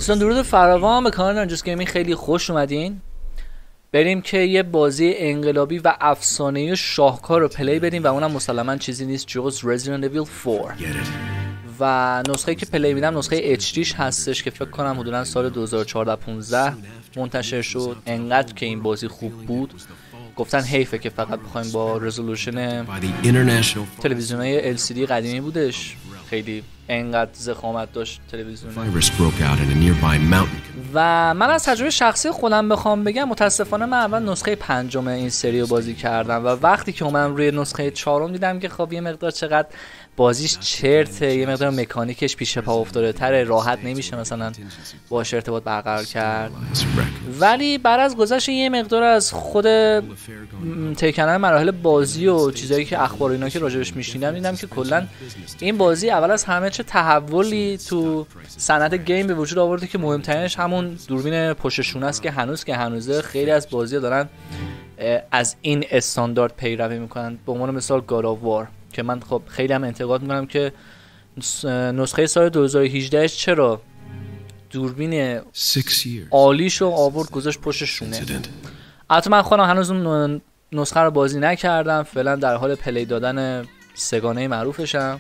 دوستان درود فراوان به کانال نانجوس گیمینگ، خیلی خوش اومدین. بریم که یه بازی انقلابی و افسانه‌ای شاهکار رو پلی بدیم و اونم مسلماً چیزی نیست جز Resident Evil 4 و نسخه‌ای که پلی میدم نسخه HDش هستش که فکر کنم حدوداً سال 2014-15 منتشر شد. انقدر که این بازی خوب بود گفتن حیفه که فقط بخوایم با رزولوشن تلویزیونای LCD قدیمی بودش، خیلی انقدر ضخامت داشت تلویزیون. و من از تجربه شخصی خودم بخوام بگم، متاسفانه من اول نسخه 5 این سری رو بازی کردم و وقتی که اومدم روی نسخه 4 دیدم که خب یه مقدار چقدر بازیش چرته، یه مقدار مکانیکش پیش پا افتاده تره، راحت نمیشه مثلا باهاش ارتباط برقرار کرد. ولی بعد از گذشت یه مقدار از خود تکنن مراحل بازی و چیزایی که اخبار اینا که راجبش میشنیدم دیدم که کلا این بازی اول از همه چه تحولی تو صنعت گیم به وجود آورده که مهمترینش همون دوربین پشت شونه است که هنوزه خیلی از بازی‌ها دارن از این استاندارد پیروی میکنن. به عنوان مثال گاد آف وار که من خب خیلی هم انتقاد میکنم که نسخه سال 2018 چرا دوربین عالیشو آورد گذاشت پشت شونه. البته من خودم هنوز اون نسخه رو بازی نکردم، فعلا در حال پلی دادن سگانه معروفشم.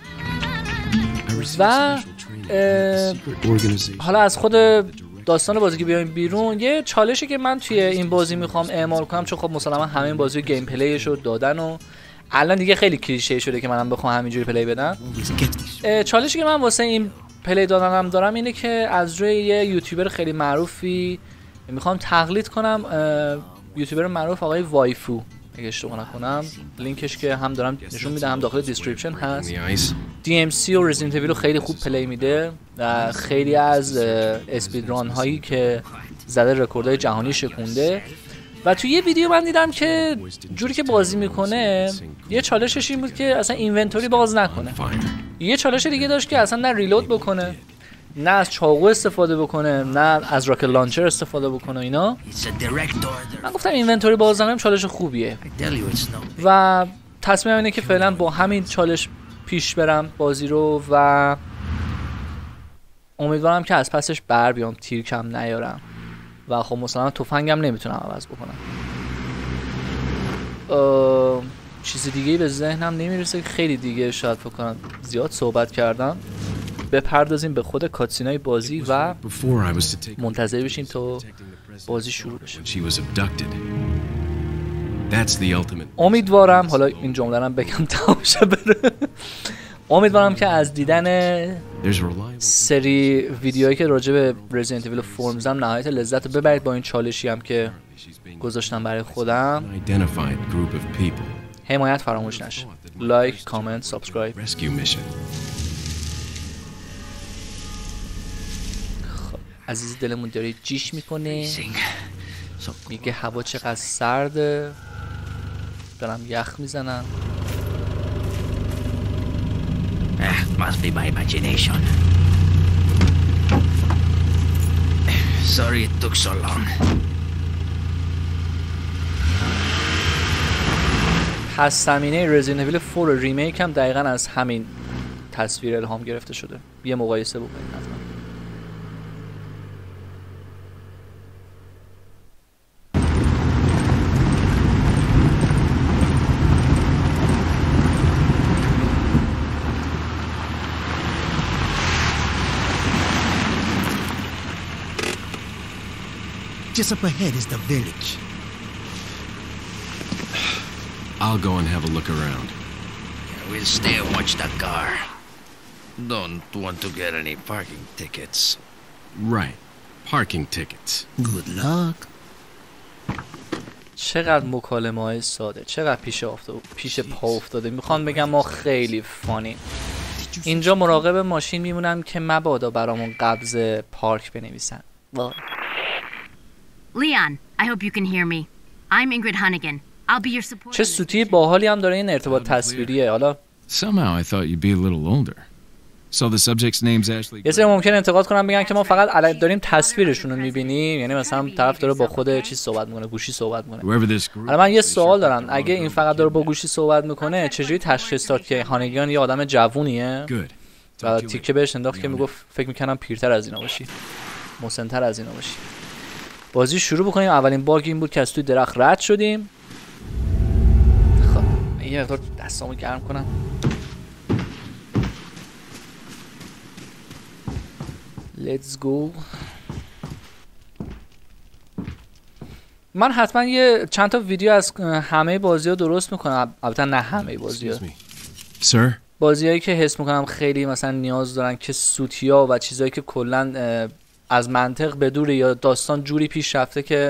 و حالا از خود داستان بازی که بیایم بیرون، یه چالشی که من توی این بازی میخوام اعمال کنم، چون خب مسلما همه این بازی گیم پلیشو دادن و الان دیگه خیلی کلیشه شده که منم بخوام همینجوری پلی بدم. چالشی که من واسه این پلی دادنم دارم اینه که از روی یه یوتیوبر خیلی معروفی میخوام تقلید کنم، یوتیوبر معروف آقای وایفو اگه اشتباه نکنم، لینکش که هم دارم نشون میدم هم داخل دیسکریپشن هست. DMC و Resident Evil خیلی خوب پلی میده و خیلی از اسپید ران هایی که زده رکوردهای جهانی شکونده. و توی یه ویدیو من دیدم که جوری که بازی میکنه یه چالشش این بود که اصلا اینونتوری باز نکنه، یه چالش دیگه داشت که اصلا نه ریلود بکنه، نه از چاقو استفاده بکنه، نه از راکت لانچر استفاده بکنه اینا. من گفتم اینونتوری باز نکنم چالش خوبیه و تصمیمم اینه که فعلا با همین چالش پیش برم بازی رو و امیدوارم که از پسش بر بیام، تیر کم نیارم و خب مثلا تفنگم نمیتونم عوض بکنم. چیز دیگه به ذهنم نمیرسه، خیلی دیگه شاید فکر کنم زیاد صحبت کردم. بپردازیم به خود کاتسینای بازی و منتظر بشیم تا بازی شروع بشه. امیدوارم، حالا این جمله رو بگم تماشا بره، امیدوارم که از دیدن سری ویدیوهایی که راجع به Resident Evil 4 میذارم نهایت لذت رو ببرید با این چالشی هم که گذاشتم برای خودم. حمایت فراموش نشه، لایک، کامنت، سابسکرایب. خب عزیز دلمون داره جیش میکنه، میگه هوا چقدر سرده، دارم یخ میزنم. Must be my imagination. Sorry it took so long. پس زمینه Resident Evil 4 ریمیک هم دقیقاً از همین تصویر الهام گرفته شده. یه مقایسه بکنید حتما. Just up ahead is the village. I'll go and have a look around. Yeah, we'll stay and watch that car. Don't want to get any parking tickets. Right. Parking tickets. Good luck. چقدر مکالمه های ساده، چقدر پیش پا افتاده. میخوام بگم ما خیلی فانی. اینجا مراقب ماشین میمونم که مبادا برامون قبض پارک بنویسن. Leon, I hope you can hear me. I'm Ingrid Hunnigan. I'll be your support. چه سوتی باحالی هم داره این ارتباط تصویریه. حالا Somehow I thought you'd be a little older. So the subject's name's Ashley. یه سری ممکن انتقاد کنم بگن که ما فقط داریم تصویرشون رو می‌بینیم، یعنی مثلا طرف داره با خود چیز صحبت می‌کنه، گوشی صحبت می‌کنه. حالا من یه سوال دارم، اگه این فقط داره با گوشی صحبت می‌کنه چجوری تشخیص داد که هانیگان یه آدم جوونیه؟ و تیکه بهش انداخت که میگفت فکر می‌کنم پیرتر از اینا باشی. مسن‌تر از اینا باشیم. بازی شروع بکنیم. اولین باگ این بود که از توی درخت رد شدیم. خب یه مقدار دستامو گرم کنم. Let's go. من حتما یه چند تا ویدیو از همه بازی‌ها درست میکنم. البته نه همه بازی‌ها. Sir? بازی‌هایی که حس میکنم خیلی مثلا نیاز دارن که سوتیا و چیزایی که کلا از منطق بدوره یا داستان جوری پیش رفته که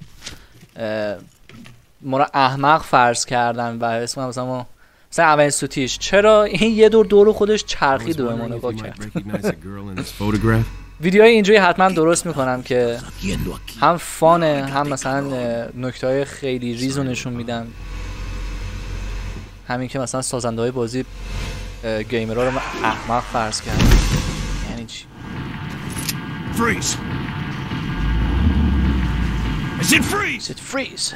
ما رو احمق فرض کردن و اسم مثلا اولین سوتیش چرا این یه دور خودش چرخید و ما نگاه کرد. ویدیوهای اینجوری حتما درست میکنم که هم فانه هم مثلا نکته‌های خیلی ریز رو نشون میدن. همین که مثلا سازنده های بازی گیمرها رو احمق فرض کردن. یعنی چی؟ Freeze! I said freeze! I said freeze!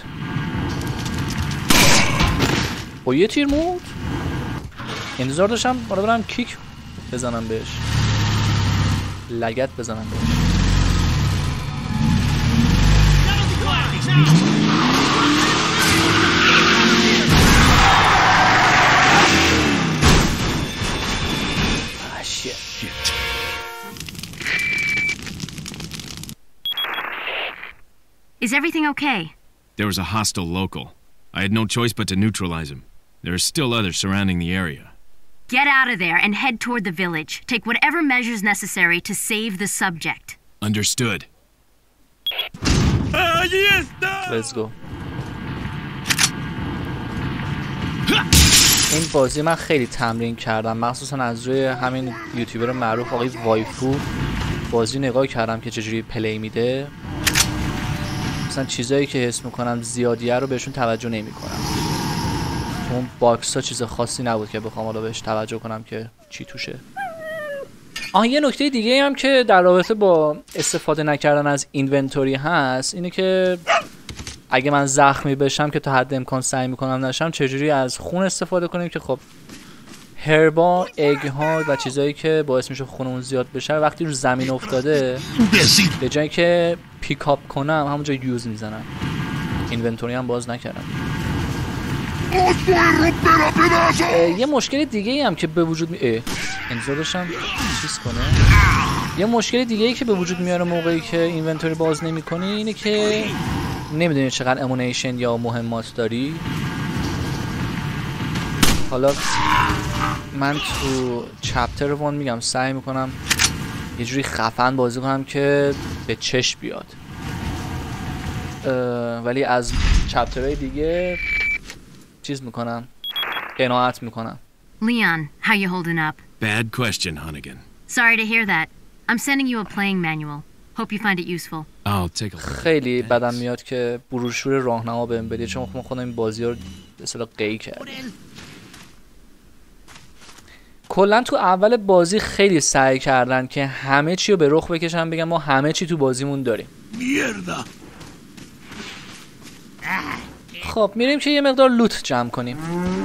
با یه تیر مرد؟ انتظار داشتم بالا برم کیک بزنم بهش، لگت بزنم بهش. Is everything okay? There was a hostile local. I had no choice but to neutralize him. There are still others surrounding the area. Get out of there and head toward the village. Take whatever measures necessary to save the subject. Understood. Let's go. این بازی من خیلی تمرین کردم، مخصوصا از روی همین یوتیوبر معروف آقای وایفو بازی نگاه کردم که چجوری پلی میده. مثلا چیزایی که حس میکنم زیادیه رو بهشون توجه نمیکنم. اون باکس ها چیز خاصی نبود که بخوام حالا بهش توجه کنم که چی توشه. یه نکته دیگه هم که در رابطه با استفاده نکردن از اینونتوری هست اینه که اگه من زخمی بشم که تا حد امکان سعی میکنم نشم، چجوری از خون استفاده کنیم که خب هربا، اگ ها و چیزایی که باعث میشه خونمون زیاد بشه وقتی رو زمین افتاده به جایی که پیکاپ کنم همونجا یوز میزنم. اینونتوری هم باز نکردم. یه مشکل دیگه هم که به وجود انتظار داشتم چیز کنه. یه مشکل دیگه ای که به وجود میاره موقعی که اینونتوری باز نمی‌کنی اینه که نمیدونی چقدر امونیشن یا مهمات داری. حالا من تو چپتر 1 میگم سعی میکنم یه جوری خفن بازی کنم که به چشم بیاد، ولی از چپترهای دیگه چیز میکنم، قناعت میکنم. Leon, how you holding up? Bad question, Hunnigan. Sorry to hear that. I'm sending you a playing manual. Hope you find it useful. I'll take a look. خیلی بدم میاد که بروشور راهنما بهم بدید، چون من خودم این بازی رو به اصطلاح قی کردم. کلا تو اول بازی خیلی سعی کردن که همه چی رو به رخ بکشن، بگن ما همه چی تو بازیمون داریم. خب میریم که یه مقدار لوت جمع کنیم.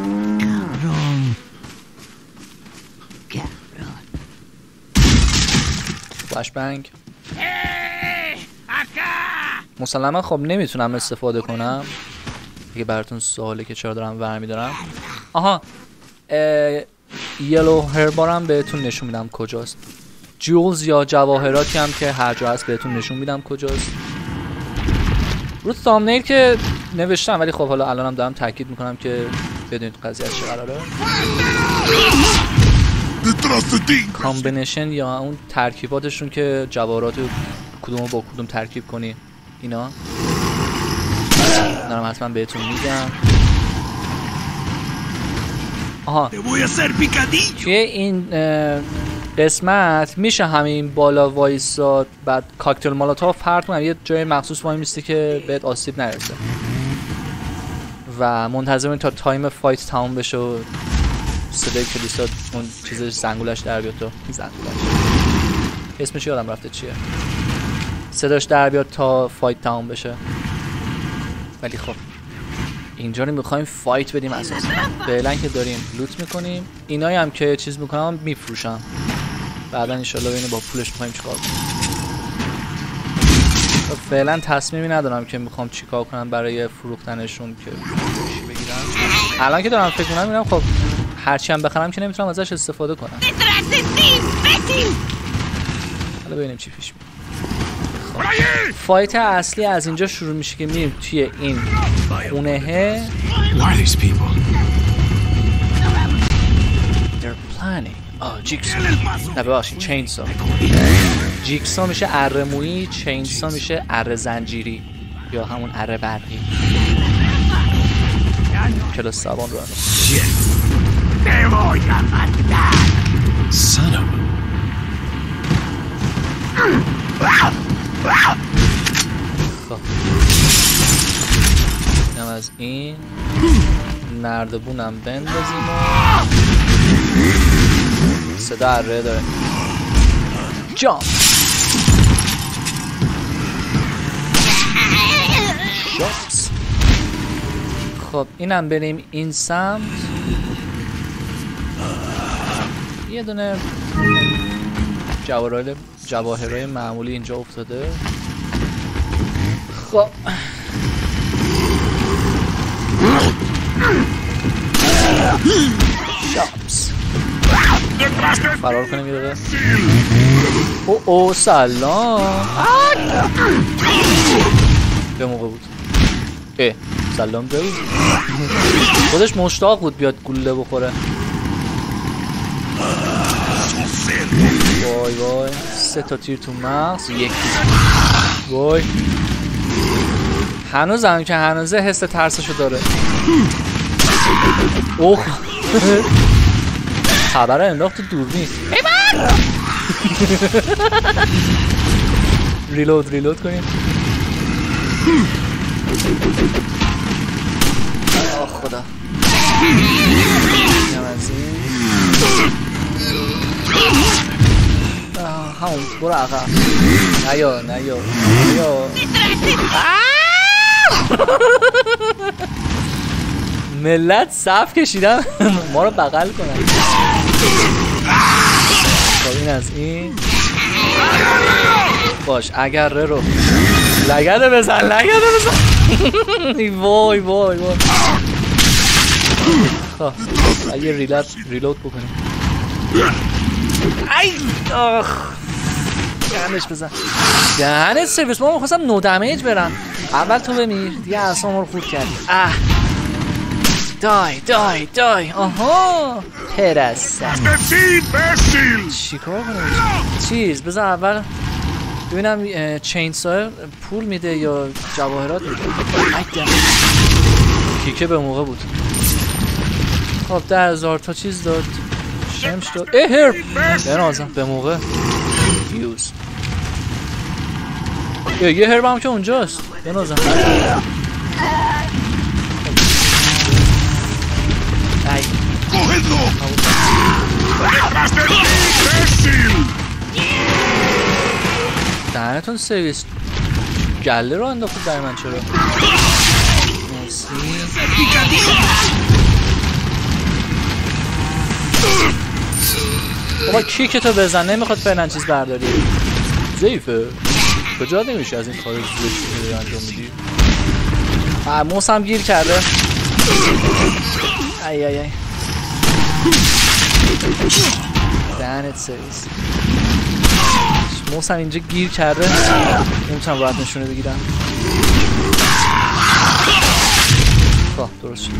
فلشبنگ مسلما خب نمیتونم استفاده کنم. دیگه براتون سواله که چرا دارم برمیدارم. آها یلو هربارم بهتون نشون میدم کجاست. جولز یا جواهراتی هم که هر جا هست بهتون نشون میدم کجاست. رو تامنیل که نوشتم، ولی خب حالا الانم دارم تاکید میکنم که بدونید قضیه چه قراره. کامبینیشن یا اون ترکیباتشون که جواهرات کدومو با کدوم ترکیب کنی، اینا دارم حتما بهتون میگم. آها توی این قسمت میشه همین بالا وایساد، بعد کاکتل مالاتوف پرت کنم، یه جای مخصوص وای میستی که بهت آسیب نرسه و منتظریم تا تایم فایت تموم بشه و صدای کلیسا اون چیزش زنگولش در بیاد. تو زنگولش اسمش یادم رفته چیه، صداش در بیاد تا فایت تموم بشه. ولی خب اینجا رو میخوایم فایت بدیم اساسا. فعلا که داریم لوت میکنیم، اینایی هم که چیز میکنم میفروشم، بعدا انشالله اینو با پولش میخوایم چیکار کنیم. فعلا تصمیمی ندارم که میخوام چیکار کنم برای فروختنشون که چی بگیرم. الان که دارم فکر می‌کنم خب هرچی هم بخرم که نمیتونم ازش استفاده کنم. حالا ببینیم چی پیش میاد. فایت اصلی از اینجا شروع میشه که میریم توی این خونهه. They're planning. جیکسا. نه ببخشید چینسا. جیکسا میشه اره مویی، چینسا میشه اره زنجیری یا همون اره برقی. کلاس زبان رو اینم از این نردبونم بندازیم و صدا اره داره. جامپ شاپس. خب اینم بریم این سمت. یه دونه جواهرهای معمولی اینجا افتاده. خب شاپس فرار کنیم یه دقیقه. او سلام. به موقع بود. سلام دایی. خودش مشتاق بود بیاد گلوله بخوره. وای وای 3 تا تیر تو مغز، 1 وای. هنوزم که هنوزه حس ترسشو داره. اوه خبر انداخت تو دوربین. ریلود کنیم. آه خدا. همون برو عقب. نیا ملت صف کشیدن ما رو بغل کنن. خب این از این باش. اگر رو لگده بزن وای خب اگه ریلود بکنیم. ای آخ دهنش بزن. دهنت سرویس. ما میخواستم نو دمیج برم. اول تو بمیر دیگه اصلا ما رو خورد کردی. دای آها پرسته. چیکار کنم چیز بذار اول ببینم چینسا پول میده یا جواهرات میده. کیکه به موقع بود. خب 10,000 تا چیز داد. شمش داد. هرب بنازم به موقع یوز. یه هرب هم که اونجاست بنازم. دهنتون سرویس. گله رو انداخت در من. چرا مرسی. بابا کیک تو بزن. نمیخواد فعلا چیز برداری. ضعیفه. کجا نمیشه از این کار زشتی انجام میدی. موس هم گیر کرده. ای دهنت سرویس. موس هم اینجا گیر کرده. نمیتونم راحت نشونه بگیرم. خب درست شد.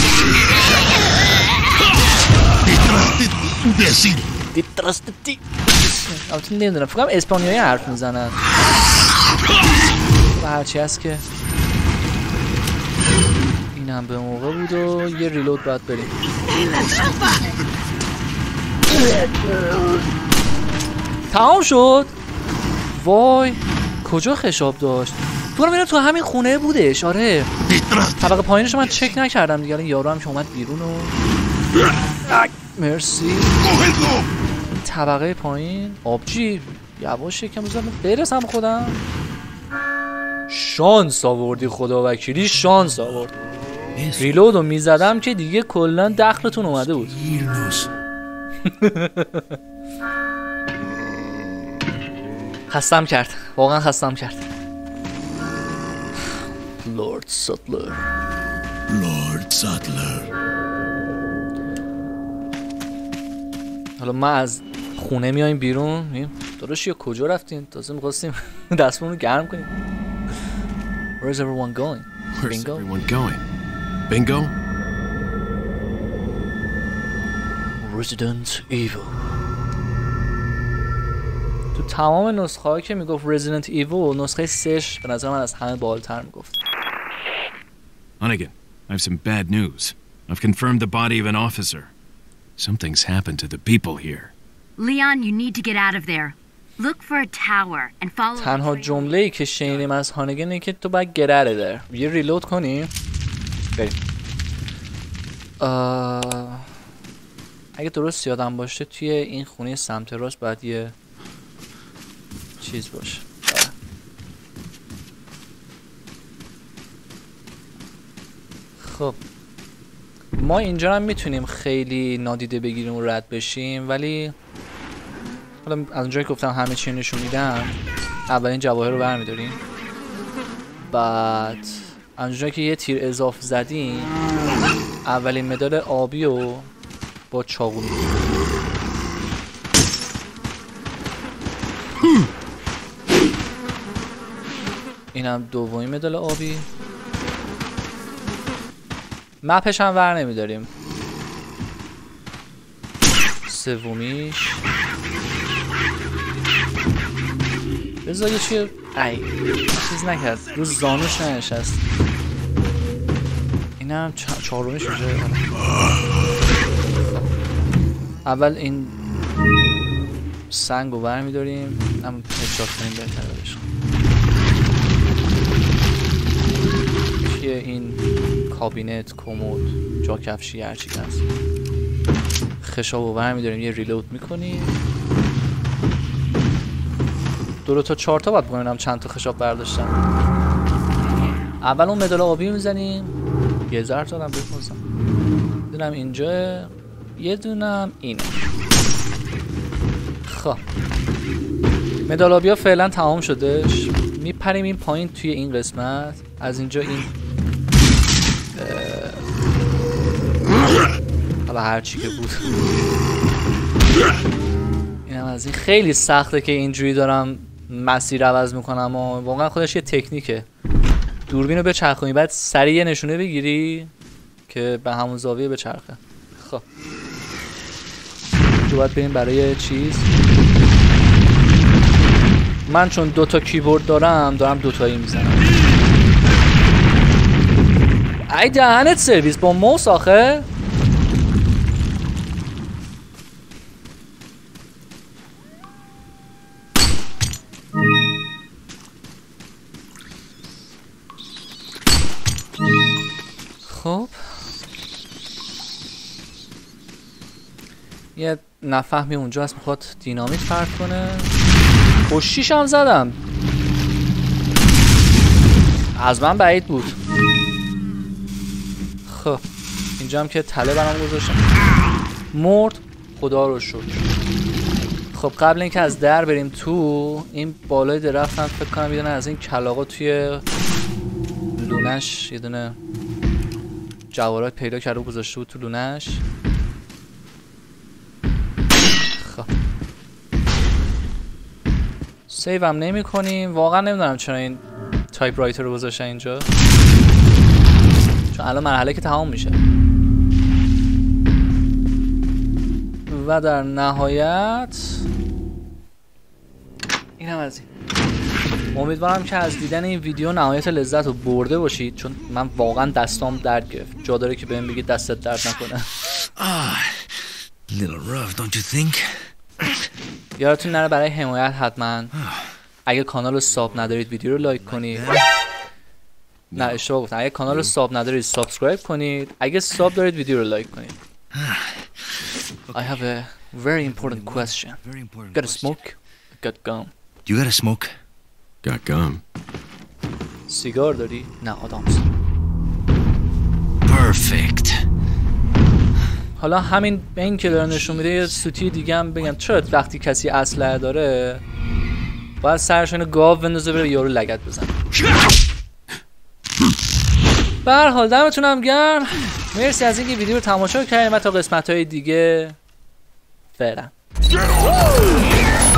دیترستتی. البته نمیدونم فکرم اسپانیایی حرف میزنن و هرچی هست که این هم به موقع بود و یه ریلود باید بریم. تمام شد. وای کجا خشاب داشت؟ تو همین خونه بودش. آره طبقه پایینش من چک نکردم دیگه. یارو هم که اومد بیرون و مرسی. طبقه پایین آبجی یواش یکم بزنم برسم خودم. شانس آوردی خدا وکیلی. شانس آورد. ریلودو میزدم که دیگه کلا دخلتون اومده بود. خستم کرد. واقعا خستم کرد. لورد ساتلر. Lord Sutler. حالا ما از خونه میایم بیرون، میگیم داداش یا کجا رفتین؟ تازه می‌خواستیم دستمون رو گرم کنیم. Where's everyone going? Where's Bingo? everyone going? Bingo? Resident Evil. تو تمام نسخه هایی که میگفت Resident Evil، نسخه 3 به نظر من از همه بالاتر میگفت. Hunnigan, I have some bad news. I've confirmed the body of an officer. Something's happened to the people here. Leon, you need to get out of there. Look for a tower and follow. تنها جمله‌ای که شنیدیم از هانگن اینه که تو باید گرره در. یه ریلود کنیم. بریم. اگه درست یادم باشه توی این خونه سمت راست باید یه چیز باشه. خب ما اینجا هم میتونیم خیلی نادیده بگیریم و رد بشیم، ولی حالا از اونجایی که گفتم همه چی نشون میدم، اولین جواهر رو برمیداریم، بعد از اونجایی که یه تیر اضافه زدیم اولین مدال آبی رو با چاقو میدیم. اینم دومین مدال آبی. مپش هم ور نمیداریم. سومیش بذار یه چیز چیز نکرد، رو زانوش ننشست. اینم چهارمیش میشه. اول این سنگ رو ور میداریم، هم هدشات کنیم بهتره بشه. چیه این کابینت، کمد، جا کفشی، هرچی که هست. خشاب رو ور میداریم، یه ریلود میکنیم. 2 تا 4 تا باید بکنیم چند تا خشاب برداشتم. اول اون مدال آبی میزنیم، یه ذره تا هم بپرسم. دونم اینجا، یه دونم اینه. خب مدال آبی ها فعلا تمام شدش. میپریم این پایین توی این قسمت. از اینجا این حالا هرچی که بود اینم از این. خیلی سخته که اینجوری دارم مسیر عوض میکنم و واقعا خودش یه تکنیکه. دوربین رو بچرخونی بعد سریع یه نشونه بگیری که به همون زاویه بچرخه. خب اینجا باید بریم برای چیز. من چون 2 تا کیبورد دارم 2 تایی میزنم. ای دهنت سرویس با موس آخه. خب یه نفهمی اونجا هست میخواد دینامیت پرت کنه. خوشیش هم زدم، از من بعید بود. خب اینجا هم که تله برام گذاشتم، مرد، خدا رو شکر. خب قبل اینکه از در بریم تو، این بالای درختم فکر کنم یه دونه از این کلاغا توی لونش یه دونه جواهرات پیدا کرده و گذاشته بود تو لونش. خب سیو هم نمی کنیم. واقعا نمیدونم چرا این تایپ رایتر رو گذاشتن اینجا، چون الان مرحله که تمام میشه. و در نهایت این هم از این. امیدوارم که از دیدن این ویدیو نهایت لذت رو برده باشید، چون من واقعا دستام درد گرفت. جا داره که بهم بگید دستت درد نکنه. Little rough, don't you think? یادتون نره برای حمایت حتما اگه کانال رو ساب ندارید ویدیو رو لایک کنید. نه اشتباه گفتم، اگه کانال رو ساب ندارید سابسکرایب کنید. اگه ساب دارید ویدیو رو لایک کنید. I have a very important question. Got a smoke? Got gum. You got a smoke? Got gum. سیگار داری؟ نه آدامس. Perfect. حالا همین به این که داره نشون میده یه سوتی دیگه هم بگم. چرا وقتی کسی اسلحه داره باید سرشون گاو بندازه بره یارو لگد بزنه؟ به هر حال دمتونم گرم، مرسی از اینکه ویدیو رو تماشا کردین و تا قسمت های دیگه فعلا.